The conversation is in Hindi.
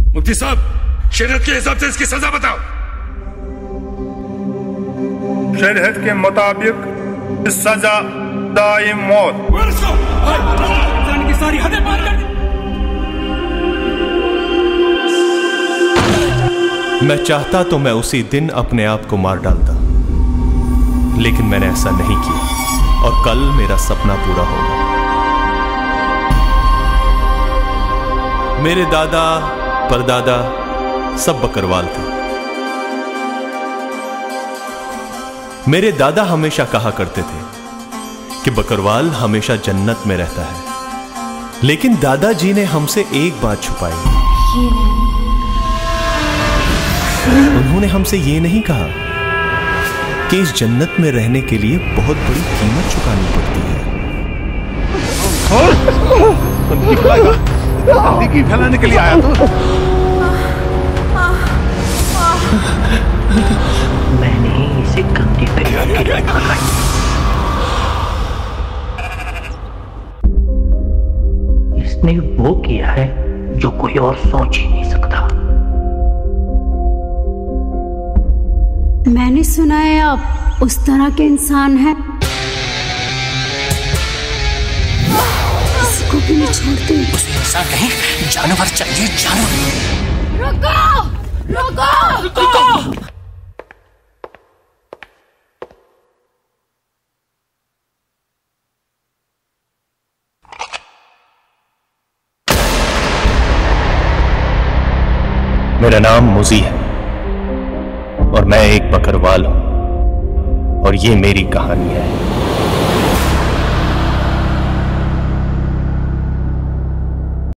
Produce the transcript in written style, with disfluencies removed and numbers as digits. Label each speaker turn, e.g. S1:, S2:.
S1: मुफ्ती साहब, शरीयत के हिसाब से इसकी सजा बताओ।
S2: शरीयत के मुताबिक सजा दाइम मौत।
S3: की सारी हदें पार कर दी।
S4: मैं चाहता तो मैं उसी दिन अपने आप को मार डालता, लेकिन मैंने ऐसा नहीं किया और कल मेरा सपना पूरा होगा। मेरे दादा परदादा सब बकरवाल थे। मेरे दादा हमेशा कहा करते थे कि बकरवाल हमेशा जन्नत में रहता है, लेकिन दादाजी ने हमसे एक बात छुपाई। उन्होंने हमसे ये नहीं कहा कि इस जन्नत में रहने के लिए बहुत बड़ी कीमत चुकानी पड़ती है।
S5: गंदगी फैलाने के लिए आया तो
S6: मैंने इसे गंदी फैलाने के लिए बनाई। इसने वो किया है जो कोई और सोच ही नहीं सकता।
S7: मैंने सुना है आप उस तरह के इंसान हैं, किसी को भी नहीं छोड़ते।
S6: उसे इंसान नहीं, जानवर चाहिए, जानवर।
S7: रुको, रुको, रुको।
S4: मेरा नाम मुजी है और मैं एक बकरवाल हूं और ये मेरी कहानी है।